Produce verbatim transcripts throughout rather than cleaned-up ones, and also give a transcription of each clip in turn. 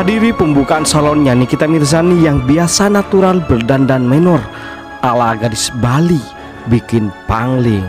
Menghadiri pembukaan salonnya Nikita Mirzani yang biasa natural berdandan menor ala gadis Bali bikin pangling.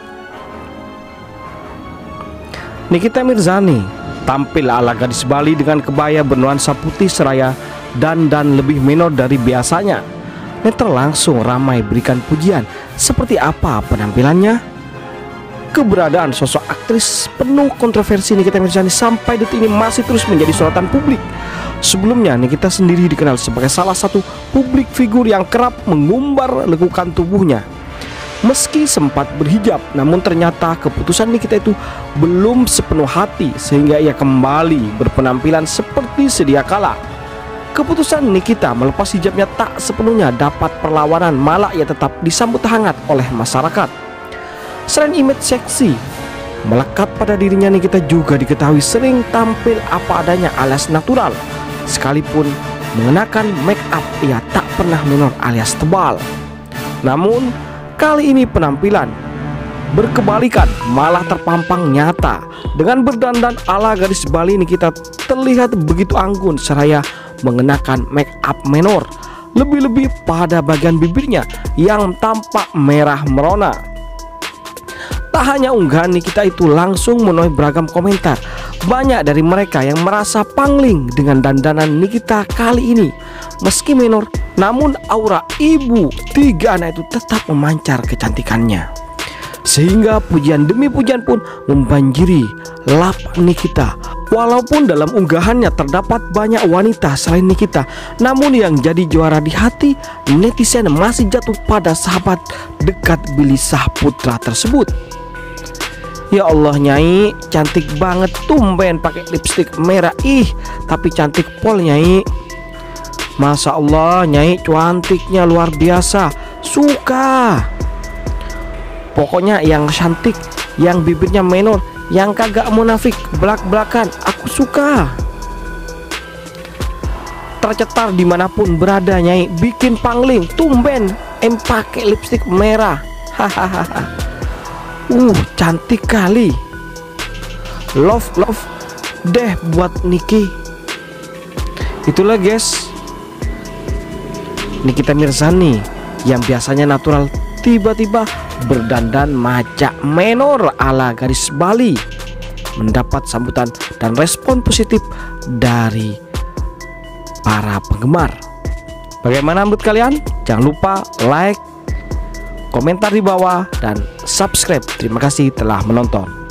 Nikita Mirzani tampil ala gadis Bali dengan kebaya bernuansa putih seraya dan dan lebih menor dari biasanya. Netizen langsung ramai berikan pujian. Seperti apa penampilannya? Keberadaan sosok aktris penuh kontroversi Nikita Mirzani sampai detik ini masih terus menjadi sorotan publik. Sebelumnya Nikita sendiri dikenal sebagai salah satu publik figur yang kerap mengumbar lekukan tubuhnya. Meski sempat berhijab, namun ternyata keputusan Nikita itu belum sepenuh hati sehingga ia kembali berpenampilan seperti sedia kala. Keputusan Nikita melepas hijabnya tak sepenuhnya dapat perlawanan, malah ia tetap disambut hangat oleh masyarakat. Selain image seksi melekat pada dirinya, Nikita juga diketahui sering tampil apa adanya alias natural. Sekalipun mengenakan make up, ia tak pernah menor alias tebal. Namun kali ini penampilan berkebalikan, malah terpampang nyata. Dengan berdandan ala gadis Bali, Nikita terlihat begitu anggun seraya mengenakan make up menor, lebih-lebih pada bagian bibirnya yang tampak merah merona. Tak hanya unggahan Nikita itu langsung menuai beragam komentar. Banyak dari mereka yang merasa pangling dengan dandanan Nikita kali ini. Meski menor, namun aura ibu tiga anak itu tetap memancar kecantikannya. Sehingga pujian demi pujian pun membanjiri lap Nikita. Walaupun dalam unggahannya terdapat banyak wanita selain Nikita, namun yang jadi juara di hati netizen masih jatuh pada sahabat dekat Billy Syahputra tersebut. Ya Allah Nyai, cantik banget, tumben pakai lipstik merah. Ih, tapi cantik pol Nyai. Masya Allah Nyai, cantiknya luar biasa. Suka. Pokoknya yang cantik, yang bibirnya menor, yang kagak munafik, belak-belakan, aku suka. Tercetar dimanapun berada Nyai, bikin pangling, tumben em pakai lipstik merah. Hahaha. Uh, cantik kali. Love, love deh buat Niki. Itulah guys, Nikita Mirzani yang biasanya natural tiba-tiba berdandan macak menor ala gadis Bali mendapat sambutan dan respon positif dari para penggemar. Bagaimana menurut kalian? Jangan lupa like, komentar di bawah, dan subscribe. Terima kasih telah menonton.